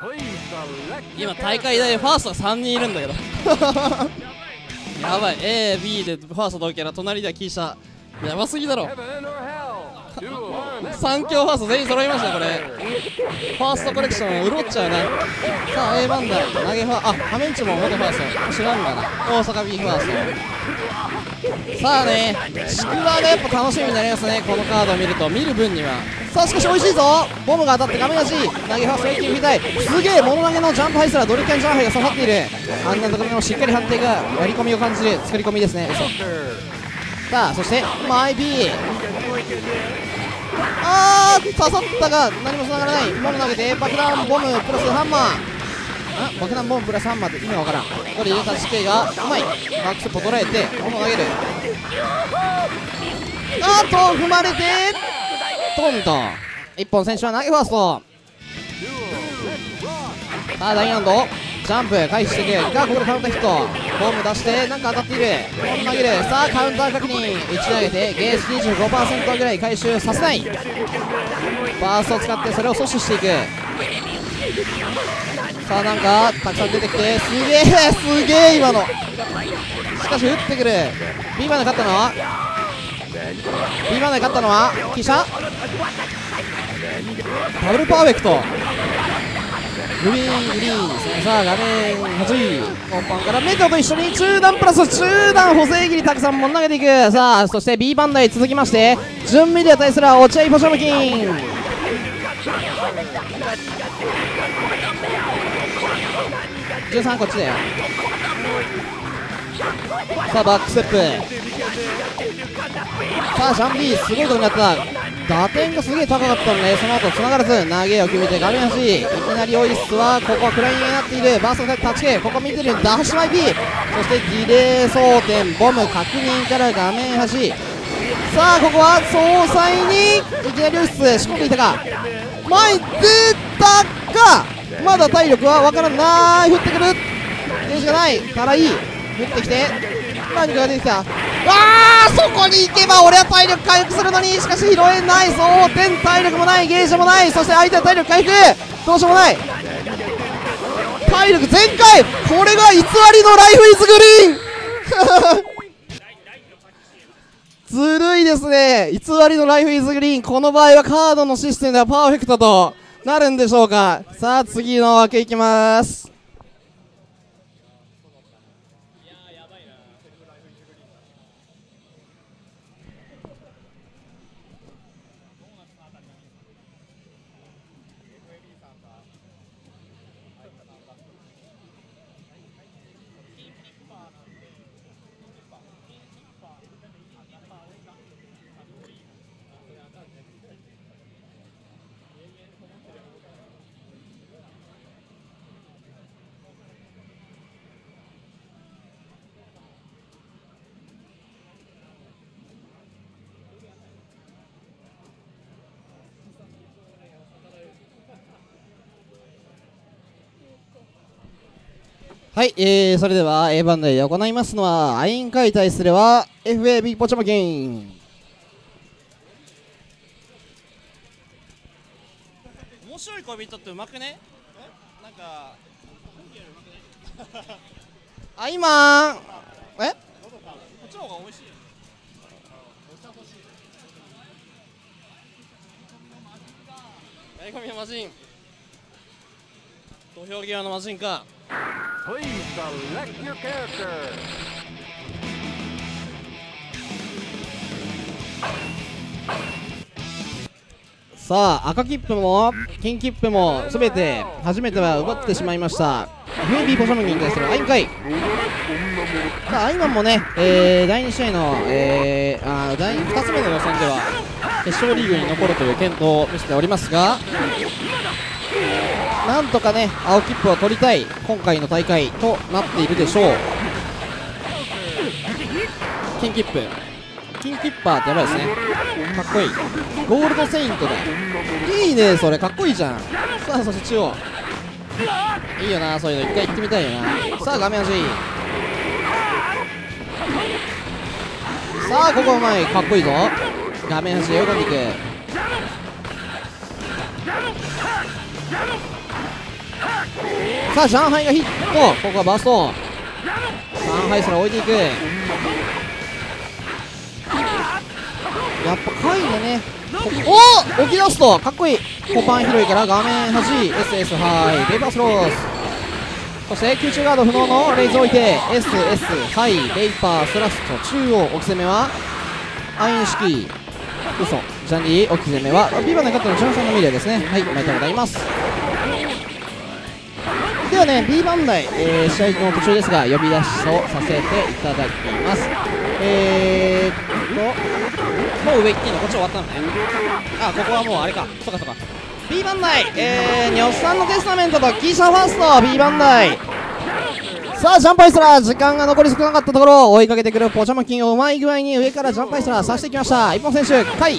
今大会でファーストが3人いるんだけどやばい。 AB でファースト同期な、隣ではキーシャ、やばすぎだろ3強ファースト全員揃いました。これファーストコレクションうろっちゃうな。さあ A バンダイ投げファー、あ、ハメンチも元ファースト知らんがな。大阪 B ファースト。さあね、宿場がやっぱ楽しみになりますね、このカードを見ると、見る分には。さあしかし美味しいぞ、ボムが当たって画面足、投げファースト一気に見たい。すげえ、物投げのジャンプハイスラー、ドリキャンジャンプハイが刺さっている。あんなところにもしっかり判定がやり込みを感じる、作り込みですね。さあそしてマイ B、 あー刺さったが何も繋がらない。ボム投げて爆弾ボムプラスハンマー、爆弾ボムプラスハンマーって意味がわからん。これ入れた CK がうまい。バックスポ捉えてボム投げる。あーっと踏まれてトンと1本選手は投げファースト。さあダイヤモンドジャンプ回避していくが、ここでカウンターヒット、ボム出してなんか当たっている。ボム投げる。さあカウンター確認、打ち上げてゲージ 25% ぐらい回収させない。ファーストを使ってそれを阻止していく。さあなんかたくさん出てきて、すげえすげえ今の。しかし打ってくる。 B まで勝ったのは B まで勝ったのはキシャ、ダブルパーフェクト、グリーングリーンですね。さあ画面8位本番からメテオと一緒に中段プラス中段補正切りたくさんも投げていく。さあそして B バンダイ続きまして準メディア対する落合ポシャムキン。13こっちだよ。さあバックステップ、さあシャン B すごいことになった。打点がすげえ高かったのでその後繋がらず投げを決めて画面端、いきなりオイスはここはクラインになっている。バーストタッチ系、ここ見てるダッシュマイ B、 そしてディレイ装填ボム確認から画面端。さあここは総裁にいきなりオイス仕込んでいたか、前出たか、まだ体力は分からない。降ってくるゲージがないからいい。降ってきて何かが出てきた。そこに行けば俺は体力回復するのに、しかし拾えない。そう点体力もない、ゲージもない、そして相手は体力回復どうしようもない。体力全開、これが偽りのライフイズグリーンずるいですね。偽りのライフイズグリーン、この場合はカードのシステムではパーフェクトとなるんでしょうか。さあ次の枠いきます。はい、それでは A バンダイで行いますのはアイン解対するは FAB ポチャマキン。面白い恋人ってうまくね。なんかあ今こっちの方が美味しいよ。やり込みの魔人、土俵際の魔人か。 Please select your character. さあ赤切符も金切符もすべて初めては奪ってしまいました。FAB ポシャムキンに対するアイン会。さあアイマンもね、第2試合の、第2つ目の予選では決勝リーグに残るという健闘を見せておりますが、なんとかね青切符を取りたい今回の大会となっているでしょう。金切符、金キッパーってやばいですね。かっこいい。ゴールドセイントだ。いいねそれ、かっこいいじゃん。さあそして中央いいよな、そういうの一回行ってみたいよな。さあ画面端、さあここうまい、かっこいいぞ。画面端喜んでいく。 さあ上海がヒット、ここはバースト、上海すら置いていく。やっぱ回でね、お起き出すとかっこいい。コパン広いから画面端 SS ハイレイバースロース、そして空中ガード不能のレイズを置いて SS ハイレイパースラスト中央、置き攻めはアイン式嘘ジャンリー、置き攻めはビバで勝ったのジョンソンのミレーですね。はい、おめでとうございます。ではね B 番台、試合の途中ですが呼び出しをさせていただきます。もう上行っていいの、こっち終わったのね。あ、ここはもうあれか、そっかそっか。 B 番台、ニョッサンのテスタメントとキーシャファースト B 番台。さあジャンプアイスラー、時間が残り少なかったところ追いかけてくるポチャマキンをうまい具合に上からジャンプアイスラーさしていきました。一本選手カイ。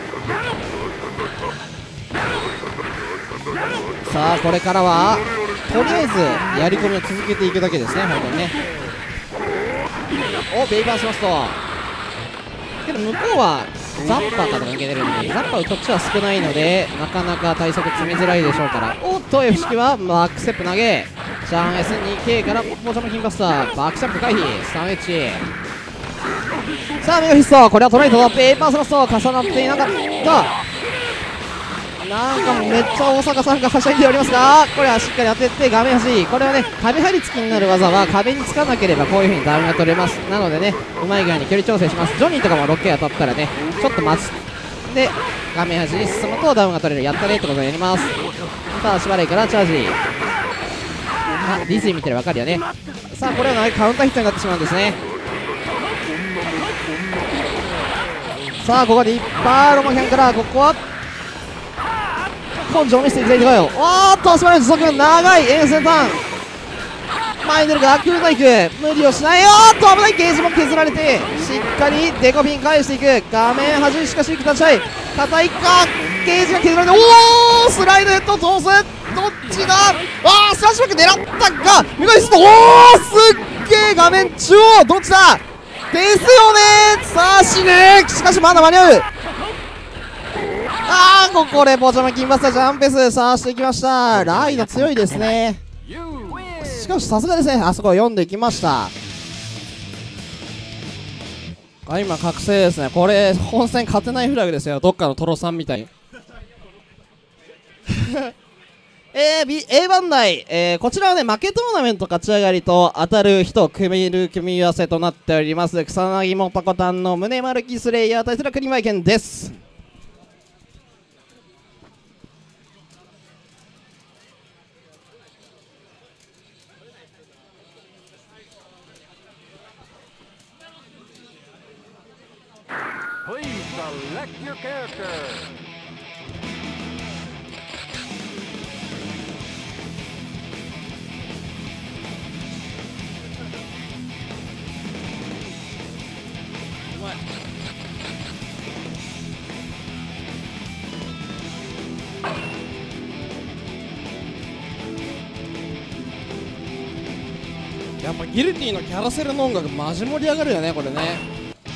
さあこれからはとりあえずやり込みを続けていくだけですね、本当にね。おベイバースラストけど向こうはザッパーから抜けてるんで、ザッパーこっちは少ないのでなかなか対策積みづらいでしょうから。おっと F 式はバックステップ投げ、ジャン S2K からポチャマキンバスターバックステップ回避 3H。 さあメガフィスト、これはトライとペーパースラスト重なっていなかった。なんかめっちゃ大阪さんがはしゃいでおりますが、これはしっかり当てて画面端、これはね壁張り付きになる技は壁につかなければこういう風にダウンが取れます。なのでねうまい具合に距離調整します。ジョニーとかも6回当たったらねちょっと待つで画面端に進むとダウンが取れる、やったねってことになります。さあしばらくからチャージ、あディズニー見てる分かるよね。さあこれはカウンターヒットになってしまうんですね。さあここでいっぱいロマキャンからここは根性を見せていきたいところよ。おーっと足場の持続長い沿線ターン前に出るがクルーザー行く無理をしないよ。ーっと危ない、ゲージも削られてしっかりデコピン返していく画面端、しかし立ち合い硬いかゲージが削られて、おおスライドヘッド通す、どっちだ、あースラッシュバック狙ったが見事にすると、おおすっげえ画面中央どっちだですよね。さあ死ぬ、しかしまだ間に合う。あーここでポチャマキンバスタージャンペスさあしていきました。ライド強いですね。しかしさすがですね、あそこを読んでいきました。あ今覚醒ですね。これ本戦勝てないフラグですよ、どっかのトロさんみたいにA 番台、こちらはね負けトーナメント勝ち上がりと当たる人を組み合わせとなっております。草薙もパコタンの胸丸キスレイヤー対するクリマイケンです。 Please select your character. やっぱギルティのキャラセルの音楽マジ盛り上がるよねこれね。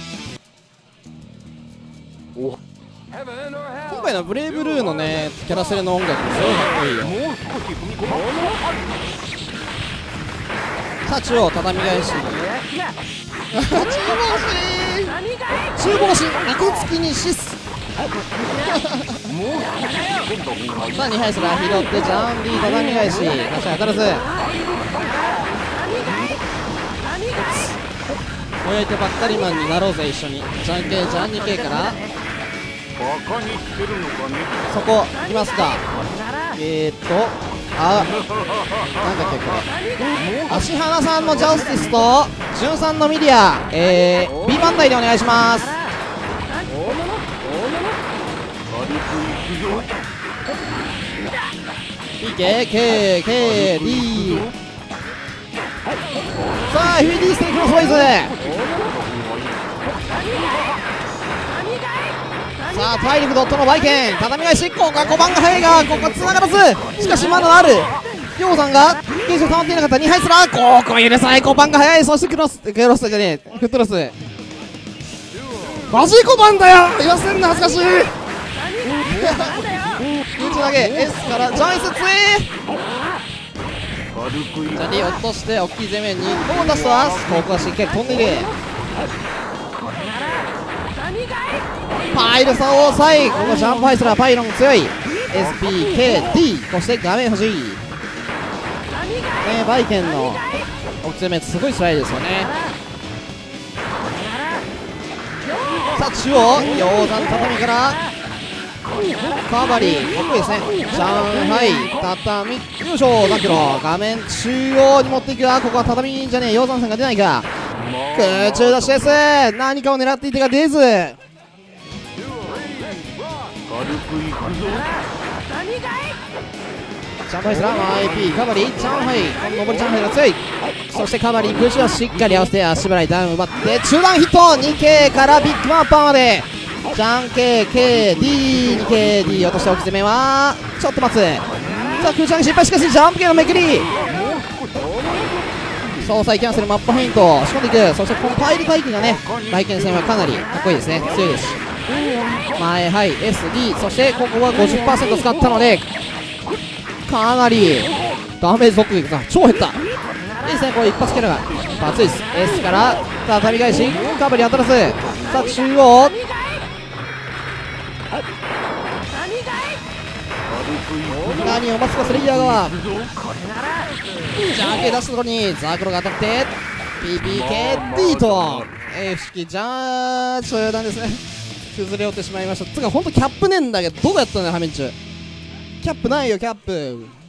今回のブレイブルーのねキャラセルの音楽もすごいかっこいいよ。さあ中央畳み返し中腰肉付きにシスさあ2敗すら拾ってジャンディ畳み返し確かに当たらず燃えてばっかりマンになろうぜ一緒に。ジャンケジャン2系からそこ行きますか。あなんだっけこれ足花さんのジャスティスと潤さんのミリア、B 番台でお願いします。PKKKD さあ FD ステークのスパイスさあ体力ドットのバイケン畳み返し、ここは5番が速いがここは繋がらず、しかしまだあるヨウさんがゲージを保っていなかった2敗すらここは許さない、5番が速い、そしてクロスじゃねえフットロスマジ5番だよ言わせんな恥ずかしい空中投げ S からジャイスツイジャリ落として大きい前面にこう出すわ。ここはしっかり飛んでいる。パイル差を抑え、ここジャンプハイスラーパイロン強い。 SPKD そして画面欲しいバイケンの奥攻めすごいスライドですよね。さあ中央鷹山畳からカバリーかっこいいですね。上海畳よいしょ。3キロ画面中央に持っていくが、ここは畳じゃねえ鷹山線が出ないか。空中出しです。何かを狙っていてが出ず、上海スラー 1IP カバリー上海この上り上海が強い。そしてカバリー空中はしっかり合わせて足払いダウン奪って中段ヒット 2K からビッグマッパーまでジャン KKD2KD 落として大き攻めはちょっと待つ。さあ空中に失敗、しかしジャンプ系のめくり総裁キャンセルマップフェイント仕込んでいく。そしてこのパイル回避がね外見戦はかなりかっこいいですね。強いですし前はい SD そしてここは 50% 使ったのでかなりダメージ速撃が超減った。いいですね、これ一発キャラがバツイです。 S から畳返しカバリー当たらず。さあ中央何を待つかスレイヤー側ジャンケ出したところにザクロが当たって PPKD と不思議じゃー中段ですね崩れ落ちてしまいました。つかほんとキャップねえんだけどどこやったんだよ。画面中キャップないよ。キャップ